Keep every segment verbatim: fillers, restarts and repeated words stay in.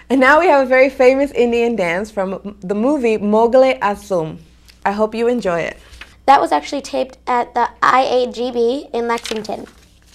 And now we have a very famous Indian dance from the movie Mogle Asum. I hope you enjoy it. That was actually taped at the I A G B in Lexington.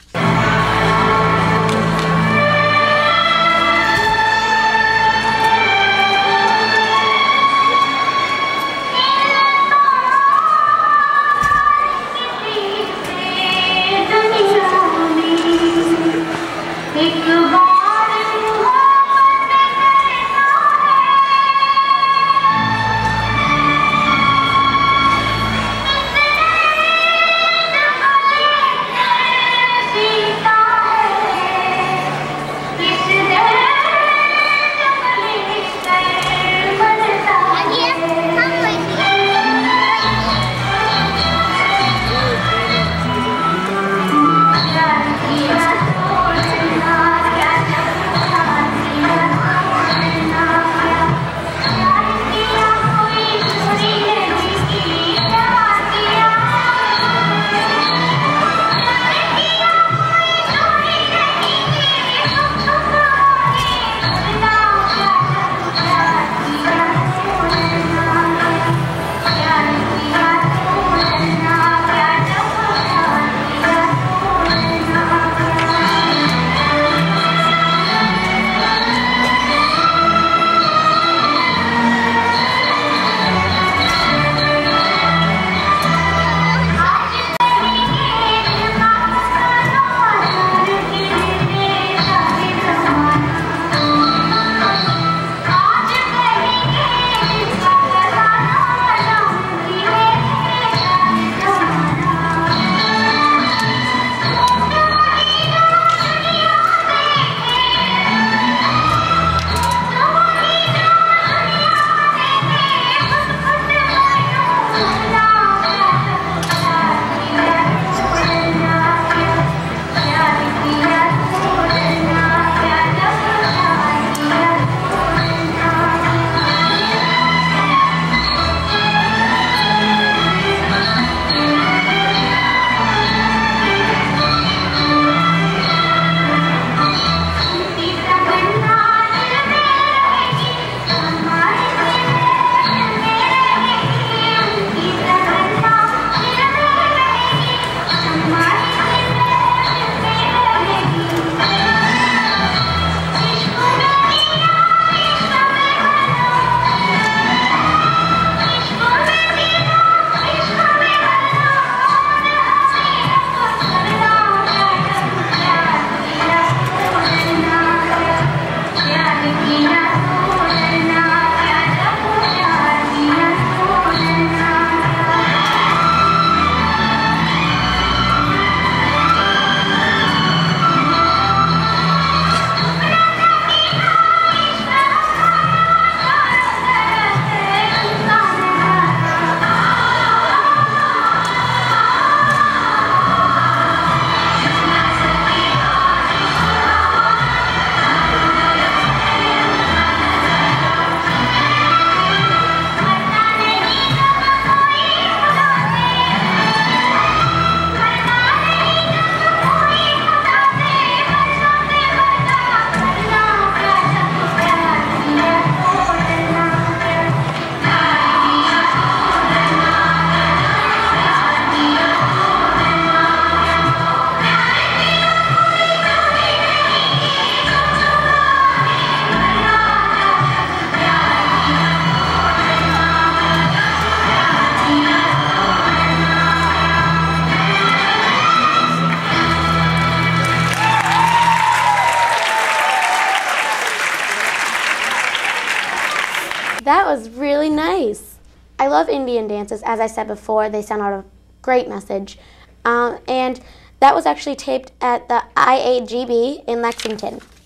That was really nice. I love Indian dances. As I said before, they send out a great message. Um, and that was actually taped at the I A G B in Lexington.